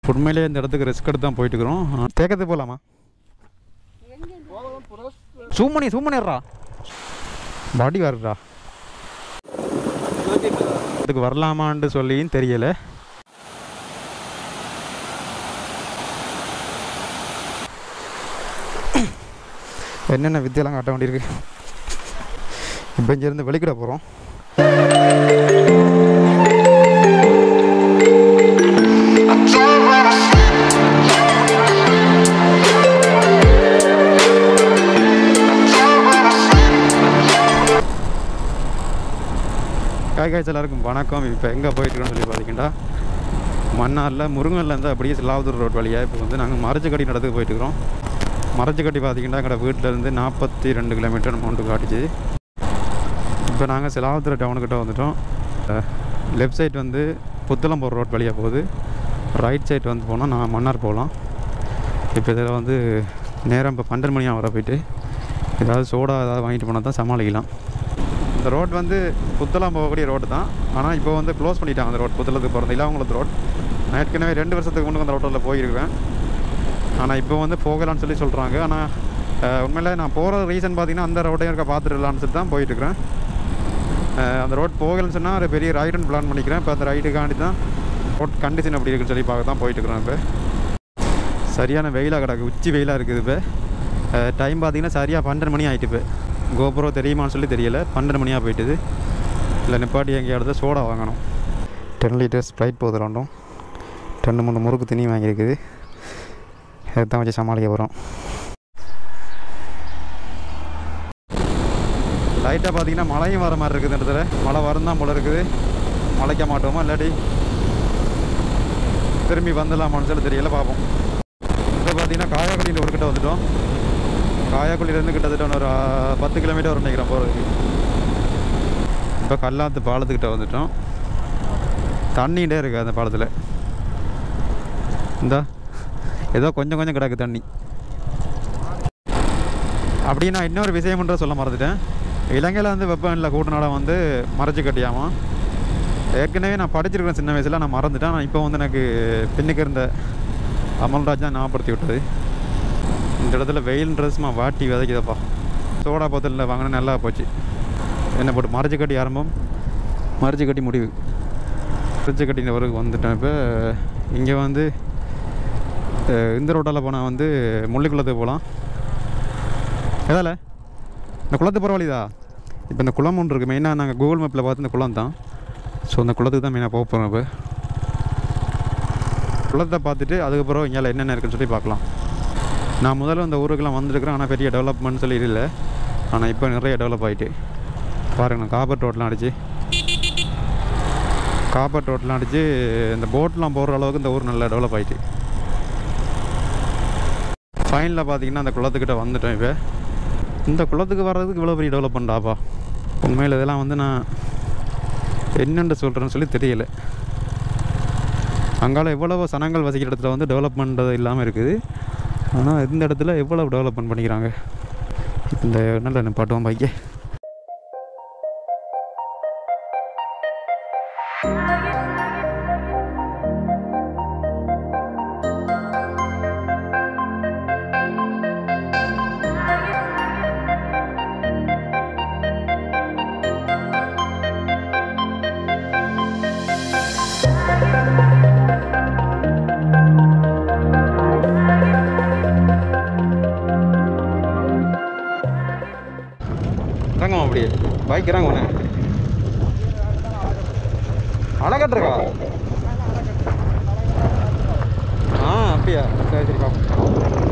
உண்மையிலேயே இந்த இடத்துக்கு ரிஸ்க் எடுத்து தான் போயிட்டு இருக்கிறோம். தேக்கத்து போகலாமா? சூமணிடுறா பாடி வருடா. இதுக்கு வரலாமான்னு சொல்லியும் தெரியலை. என்னென்ன வித்தியெல்லாம் காட்ட வேண்டியிருக்கு. இப்போ இங்கேருந்து வெளிக்கிட போகிறோம். காய்காய்ச்சி எல்லாருக்கும் வணக்கம். இப்போ எங்கே போயிட்டுருக்கோன்னு சொல்லி பார்த்தீங்கன்னா மன்னாரில் முருங்கல்லேருந்து அப்படியே சிலாவதூர் ரோட் வழியாக இப்போ வந்து நாங்கள் மரச்சுக்கடி நடத்துக்கு போயிட்டுருக்கிறோம். மரச்சுக்கட்டி பார்த்திங்கன்னா எங்களோட வீட்டிலேருந்து 42 கிலோமீட்டர் அமௌண்ட்டு காட்டுச்சு. இப்போ நாங்கள் சிலாவதூர் டவுனுக்கிட்ட வந்துட்டோம். லெஃப்ட் சைட் வந்து புத்தளம் போகிற ரோட் வழியாக போகுது. ரைட் சைட் வந்து போனால் நான் மன்னார் போகலாம். இப்போ இதில் வந்து நேரம் இப்போ 12 மணியாக வர போயிட்டு ஏதாவது சோடா ஏதாவது வாங்கிட்டு போனால் தான் சமாளிக்கலாம். இந்த ரோட் வந்து புத்தளம் போகக்கூடிய ரோடு தான். ஆனால் இப்போ வந்து க்ளோஸ் பண்ணிட்டாங்க அந்த ரோட். புத்தளத்துக்கு போகிறது இல்லை அவங்களுக்கு ரோட். நான் ஏற்கனவே 2 வருஷத்துக்கு முன்னாடி அந்த ரோட்டில் போயிருக்கிறேன். ஆனால் இப்போ வந்து போகலான்னு சொல்லி சொல்கிறாங்க. ஆனால் உண்மையிலே நான் போகிற ரீசன் பார்த்திங்கன்னா அந்த ரோட்டையும் இருக்க பார்த்துடலான்னு சொல்லி தான் போயிட்டுருக்கிறேன். அந்த ரோட் போகலன்னு சொன்னால் ஒரு பெரிய ரைடுன்னு பிளான் பண்ணிக்கிறேன். இப்போ அந்த ரைடுக்காண்டி தான் ரோட் கண்டிஷன் எப்படி இருக்குன்னு சொல்லி பார்க்க தான் போயிட்டுருக்குறேன். இப்போ சரியான வெயிலாக கிடக்கு, உச்சி வெயிலாக இருக்குது. இப்போ டைம் பார்த்திங்கன்னா சரியாக 12 மணி ஆகிட்டு. இப்போ கோபுரம் தெரியுமான்னு சொல்லி தெரியலை. 12 மணியாக போயிட்டுது. இல்லை நிப்பாட்டி எங்கேயாவது சோடா வாங்கணும். 10 லிட்டர்ஸ் ஸ்ப்ரைட் போகுது ரெண்டும். 2-3 முறுக்கு தண்ணி வாங்கியிருக்குது. இதைத்தான் வச்சு சமாளிக்க போகிறோம். லைட்டாக பார்த்தீங்கன்னா மழையும் வர மாதிரி இருக்குது. இந்த இடத்துல மழை வரந்தான் போல இருக்குது. மழைக்க மாட்டோமா இல்லாட்டி திரும்பி வந்துடலாமான்னு சொல்லி தெரியல, பார்ப்போம். இப்போ பார்த்தீங்கன்னா காயாக்குழியில் ஒரு கிட்ட வந்துட்டோம். காயாக்குழியிலேருந்து கிட்டத்தட்ட ஒரு 10 கிலோமீட்டர் வரும் நினைக்கிறேன் போகிறதுக்கு. இப்போ கல்லாத்து பாலத்துக்கிட்ட வந்துட்டோம். தண்ணிகிட்டே இருக்குது அந்த பாலத்தில். இந்த ஏதோ கொஞ்சம் கொஞ்சம் கிடக்கு தண்ணி. அப்படின்னா இன்னொரு விஷயம்ன்ற சொல்ல மறந்துட்டேன். இலங்கையில் வந்து வெப்பநிலை கூட்டனால வந்து மறைச்சி கட்டியாமா. ஏற்கனவே நான் படிச்சிருக்கிறேன் சின்ன வயசில், நான் மறந்துட்டேன். நான் இப்போ வந்து எனக்கு பின்னுக்கு இருந்த அமல்ராஜ் தான் ஞாபகப்படுத்தி விட்டது. இந்த இடத்துல வெயில் ட்ரெஸ்மா வாட்டி விதைக்குதப்பா. சோடா போத்தலில் வாங்கினா நல்லா போச்சு. என்ன போட்டு மறைச்சி கட்டி ஆரம்பம், மறைச்சி கட்டி முடிவு. மறைச்சி கட்டின வரைக்கும் வந்துட்டேன். இப்போ இங்கே வந்து இந்த ரோட்டால் போனால் வந்து முள்ளிக்குளத்துக்கு போகலாம். எதால் இந்த குளத்து பரவாயில்லைதா. இப்போ இந்த குளம் ஒன்று இருக்குது. மெயினாக நாங்கள் கூகுள் மேப்பில் பார்த்து இந்த குளம் தான். ஸோ அந்த குளத்துக்கு தான் மெயினாக போக போகிறோம். இப்போ குளத்தை பார்த்துட்டு அதுக்கப்புறம் இங்கே என்னென்ன இருக்குன்னு சொல்லி பார்க்கலாம். நான் முதல்ல அந்த ஊருக்கெல்லாம் வந்துருக்கிறேன். ஆனால் பெரிய டெவலப்மெண்ட் சொல்லி இல்லை. ஆனால் இப்போ நிறைய டெவலப் ஆகிட்டு பாருங்கள். நான் காப்பர் ரோட்லாம் அடித்து இந்த போட்லாம் போடுற அளவுக்கு இந்த ஊர் நல்லா டெவலப் ஆகிட்டு. ஃபைனலில் பார்த்தீங்கன்னா அந்த குளத்துக்கிட்ட வந்துட்டேன். இப்போ இந்த குளத்துக்கு வர்றதுக்கு இவ்வளோ பெரிய டெவலப்மெண்ட்டாப்பா. உண்மையில் இதெல்லாம் வந்து நான் என்னென்று சொல்கிறேன்னு சொல்லி தெரியலை. அங்கால எவ்வளவோ சனங்கள் வசிக்கிற இடத்துல வந்து டெவலப்மெண்ட் இல்லாமல் இருக்குது. ஆனால் இந்த இடத்துல எவ்வளோ டெவலப்மெண்ட் பண்ணிக்கிறாங்க. இந்த நல்ல நிப்பாட்டுவோம் பைக்கே. இறங்கும் அப்படியே பைக் இறங்க ஒன்று அணைக்கட்டுருக்கா. அப்படியா? சரி சரி பார்ப்போம்.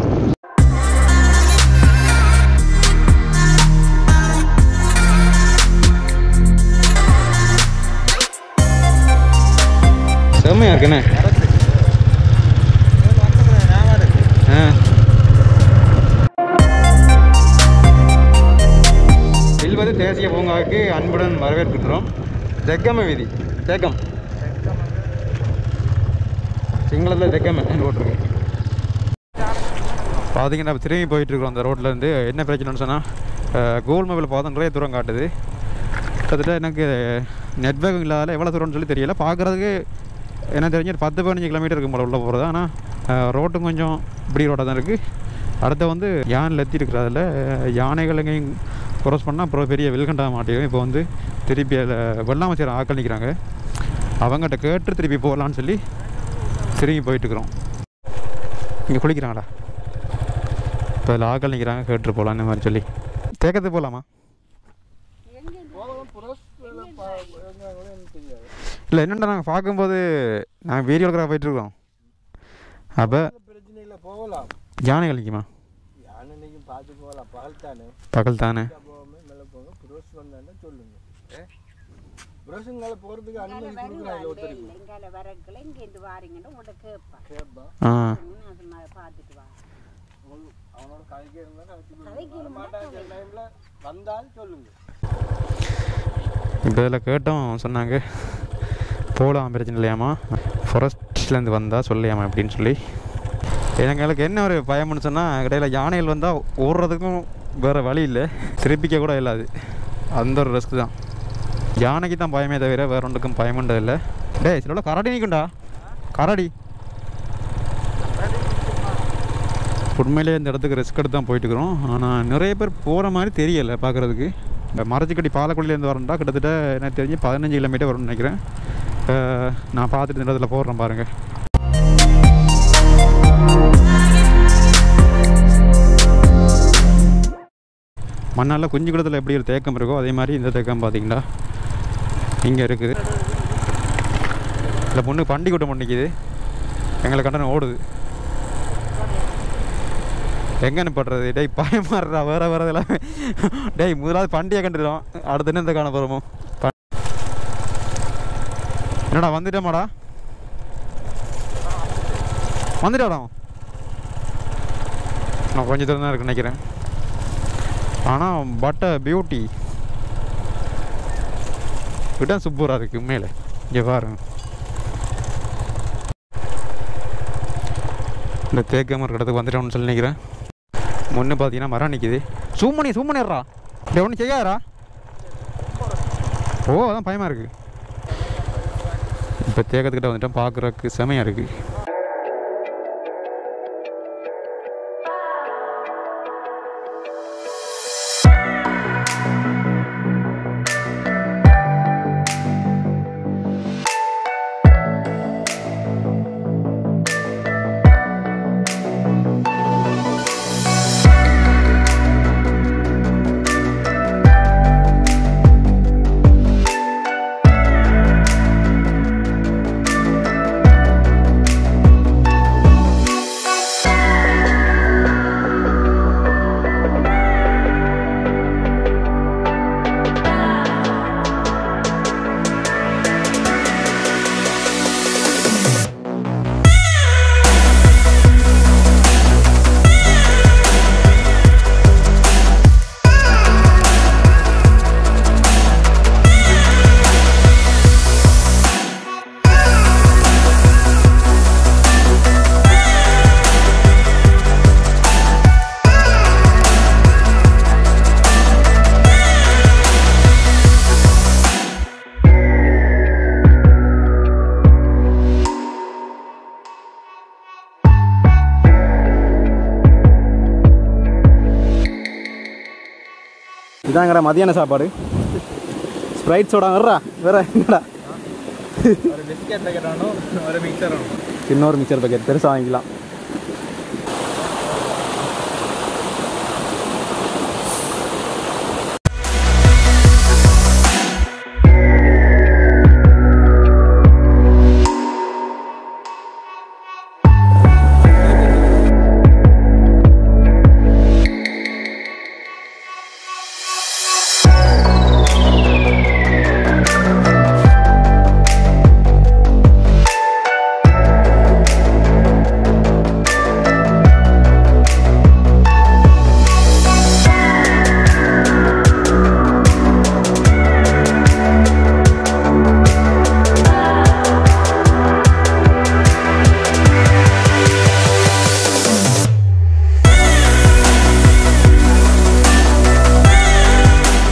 செம்மையா இருக்குண்ணே. வில்வது தேசிய பூங்காவுக்கு அன்புடன் வரவேற்கின்றோம். ஜெக்கம வீதி, ஜெக்கம் சிங்களத்தில் ஜெக்கம போட்டிருக்கு. பார்த்தீங்கன்னா திரும்பி போயிட்டுருக்கோம் அந்த ரோட்லேருந்து. என்ன பிரச்சனைன்னு சொன்னால் கூகுள் மேப்பில் பார்த்தா நிறைய தூரம் காட்டுது. கிட்டத்தட்ட எனக்கு நெட்வொர்க் இல்லாத எவ்வளோ தூரம்னு சொல்லி தெரியல. பார்க்குறதுக்கு என்ன தெரிஞ்சு 10-15 கிலோமீட்டர் இருக்கும் போல உள்ளே போகிறது. ஆனால் ரோட்டும் கொஞ்சம் இப்படி ரோட்டாக தான் இருக்குது. அடுத்த வந்து யானை லத்தி இருக்கிறதில்ல யானைகள் எங்கேயும் க்ராஸ் பண்ணால் அப்புறம் பெரிய வெல்கண்டா மாட்டேன். இப்போ வந்து திருப்பி அதில் வெள்ளாமச்சேரி ஆக்கள் நிற்கிறாங்க. அவங்ககிட்ட கேட்டு திருப்பி போகலான்னு சொல்லி திரும்பி போயிட்டுருக்குறோம். இங்கே குளிக்கிறாங்களா? இப்போ அதில் ஆக்கள் நிற்கிறாங்க, கேட்டு போகலாம் இந்த மாதிரி சொல்லி. தேக்கத்துக்கு போகலாமா? இல்லை என்னென்னா நாங்கள் பார்க்கும்போது நாங்கள் வீடியோகிராஃப் போயிட்டுருக்கோம். அப்போ போகலாம், யானை கழிக்குமா? பகல் தானே இப்போ இதில் கேட்டோம், சொன்னாங்க போகலாம் பிரச்சனை இல்லையாம்மா, ஃபாரஸ்ட்லேருந்து வந்தால் சொல்லையாமா அப்படின்னு சொல்லி. எங்களுக்கு என்ன ஒரு பயம்னு சொன்னால் இடையில் யானைகள் வந்தால் ஓடுறதுக்கும் வேறு வழி இல்லை, திருப்பிக்க கூட இல்லாது. அந்த ஒரு ரிஸ்க் தான். யானைக்கு தான் பயமே தவிர வேறு ஒன்றுக்கும் பயமுன்றதில்லை. டே சில கரடி நிற்கும்டா, கரடி. உண்மையிலே இந்த இடத்துக்கு ரிஸ்க் எடுத்து தான் போயிட்டுருக்குறோம். ஆனால் நிறைய பேர் போகிற மாதிரி தெரியலை பார்க்குறதுக்கு. இந்த மரச்சிக்கட்டி பாலக்குடியிலேருந்து வரணுண்டா கிட்டத்தட்ட எனக்கு தெரிஞ்சு 15 கிலோமீட்டர் வரும்னு நினைக்கிறேன். நான் பார்த்துட்டு இந்த இடத்துல போடுறேன் பாருங்கள். மண்ணால் குஞ்சு குளத்தில் எப்படி ஒரு தேக்கம் இருக்கோ அதே மாதிரி இந்த தேக்கம் பார்த்தீங்கன்னா இங்கே இருக்குது. இல்லை பொண்ணு பண்டி கூட்டம் பண்ணிக்குது, எங்களை கண்டனம் ஓடுது. எங்கன்னு படுறது? டேய் பயமாடுறா, வேறு வேறு எல்லாமே. டேய் முதலாவது பண்டிகை கண்டுடும், அடுத்து என்ன இந்த காண போகிறோமோ. என்னடா வந்துட்டேமாடா, வந்துட்டாடா. நான் கொஞ்சம் தூரம் தான் இருக்குன்னு நினைக்கிறேன். ஆனால் பட் பியூட்டி கிட்ட சூப்பராக இருக்குது உண்மையில். இங்கே பாருங்க, இந்த தேக்கம் ஒரு இடத்துக்கு வந்துட்டோம்னு சொல்லி நினைக்கிறேன். முன்னு பார்த்தீங்கன்னா மரம் நிற்கிது. சூமணிடுறா, இப்படி ஒன்றும் செய்யாதரா. ஓ அதான் பயமாக இருக்குது. இப்போ தேக்கத்துக்கிட்ட வந்துட்டோம், பார்க்குறதுக்கு செமையாக இருக்குது. இதாங்கடா மதியான சாப்பாடு. ஸ்ப்ரைட் சோடா வர்றா, வேற என்னடா? ஒரு பிஸ்கெட் பேக்கெட் வேணும், ஒரு மிக்சர் வேணும். இன்னொரு மிக்சர் பேக்கெட் பெருசாக வாங்கிக்கலாம்.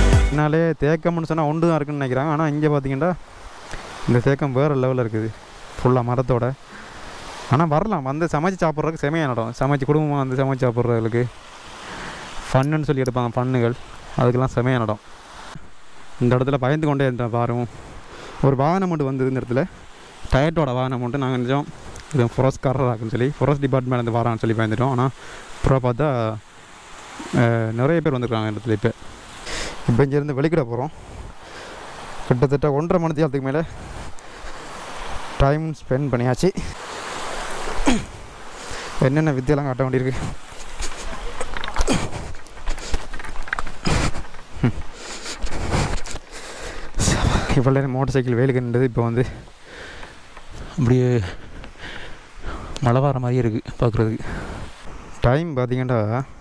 தேக்கம்னு சொன்னால் ஒன்று தான் இருக்குன்னு நினைக்கிறாங்க. ஆனால் இங்கே பார்த்தீங்கன்னா இந்த தேக்கம் வேறு லெவலில் இருக்குது. ஃபுல்லாக மரத்தோட. ஆனால் வரலாம், வந்து சமைச்சு சாப்பிட்றதுக்கு செமையான இடம். சமைச்சு குடும்பமாக வந்து சமைச்சு சாப்பிட்றதுக்கு ஃபன்னுன்னு சொல்லி எடுப்பாங்க, ஃபன்னுகள், அதுக்கெல்லாம் செமையான இடம். இந்த இடத்துல பயந்து கொண்டே இருந்தேன் பாருங்க. ஒரு வாகனம் மட்டும் வந்தது இந்த இடத்துல, டயட்டோட வாகனம் மட்டும். நாங்கள் நினச்சோம் இது ஃபாரஸ்ட்காரராக்குன்னு சொல்லி, ஃபாரஸ்ட் டிபார்ட்மெண்ட் வரான்னு சொல்லி பயந்துட்டோம். ஆனால் அப்புறம் பார்த்தா நிறைய பேர் வந்துருக்காங்க இந்த இடத்துல. இப்போ இங்கேருந்து வெளிக்கிட போகிறோம். கிட்டத்தட்ட 1.5 மணி நேரத்துக்கு மேலே டைம் ஸ்பெண்ட் பண்ணியாச்சு. என்னென்ன வித்தியெல்லாம் காட்ட வேண்டியிருக்கு. இவ்வளோ நேரம் மோட்டர் சைக்கிள் வேலுக்கு நின்றது, இப்போ வந்து அப்படியே மழை வர மாதிரியே இருக்குது பார்க்குறதுக்கு. டைம் பார்த்திங்கன்னா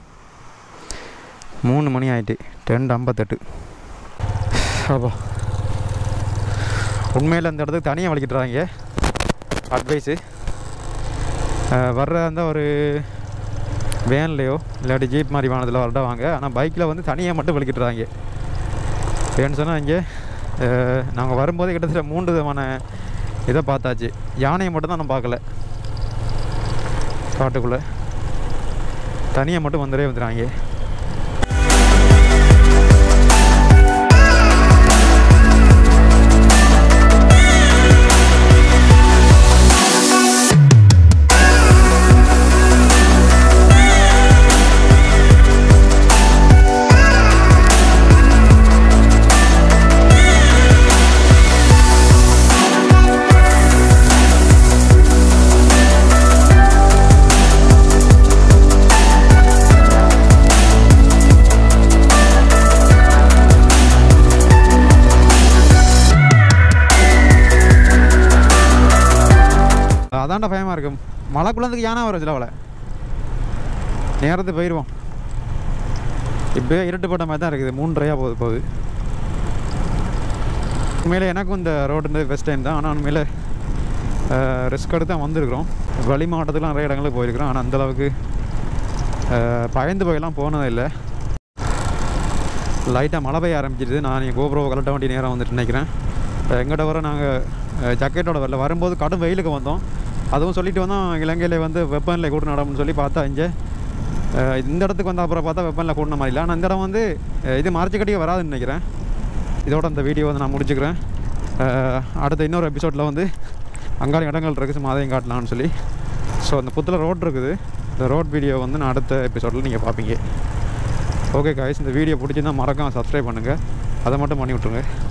3 மணி ஆகிட்டு, 10:58. அப்போ உண்மையில் அந்த இடத்துக்கு தனியாக வலிக்கிட்டுறாங்க. அட்வைஸு வர்ற அந்த ஒரு வேன்லேயோ இல்லாட்டி ஜீப் மாதிரி வானத்தில் வரட வாங்க. ஆனால் பைக்கில் வந்து தனியாக மட்டும் வலிக்கிட்டுறாங்க. ஏன்னு சொன்னால் இங்கே நாங்கள் வரும்போதே கிட்டத்தட்ட 3 விதமான இதை பார்த்தாச்சு. யானையை மட்டும் தான் நான் பார்க்கல. காட்டுக்குள்ளே தனியாக மட்டும் வந்துடுறாங்க. அதான்டா பயமாக இருக்கும். மழைக்குள்ளதுக்கு யானை வரும் சிலவளை நேரத்துக்கு போயிடுவோம். இப்போயே இருட்டுப்பட்ட மாதிரி தான் இருக்குது. 3:30 போகுது. உண்மையிலே எனக்கும் இந்த ரோடு ஃபஸ்ட் டைம் தான். ஆனால் உண்மையிலே ரிஸ்க் எடுத்து தான் வந்திருக்கிறோம். வெளி மாவட்டத்துக்குலாம் நிறைய இடங்களுக்கு போயிருக்கிறோம். ஆனால் அந்தளவுக்கு பயந்து போயெல்லாம் போனதே இல்லை. லைட்டாக மழை பெய்ய ஆரம்பிச்சிடுது. நான் நீங்கள் கோபுரவை கலட்ட வேண்டிய நேரம் வந்துட்டு நினைக்கிறேன். எங்கிட்ட வர நாங்கள் ஜக்கெட்டோட வரல, வரும்போது கடும் வெயிலுக்கு வந்தோம். அதுவும் சொல்லிட்டு வந்தோம் இலங்கையில் வந்து வெப்பநிலை கூட்டின இடம்னு சொல்லி பார்த்தா இங்கே இந்த இடத்துக்கு வந்த அப்புறம் பார்த்தா வெப்பநிலை கூட்டின மாதிரி இல்லை. ஆனால் இந்த இடம் வந்து இது மறைச்சிக்கட்டியே வராதுன்னு நினைக்கிறேன். இதோட இந்த வீடியோ வந்து நான் முடிச்சுக்கிறேன். அடுத்த இன்னொரு எபிசோடில் வந்து அங்காளி இடங்கள் இருக்குது, சும்மா அதையும் காட்டலாம்னு சொல்லி. ஸோ அந்த புத்தில் ரோட் இருக்குது. இந்த ரோட் வீடியோ வந்து நான் அடுத்த எபிசோடில் நீங்கள் பார்ப்பீங்க. ஓகே காய்ஸ், இந்த வீடியோ பிடிச்சிருந்தால் மறக்காம சப்ஸ்கிரைப் பண்ணுங்கள். அதை மட்டும் பண்ணி விட்ருங்க.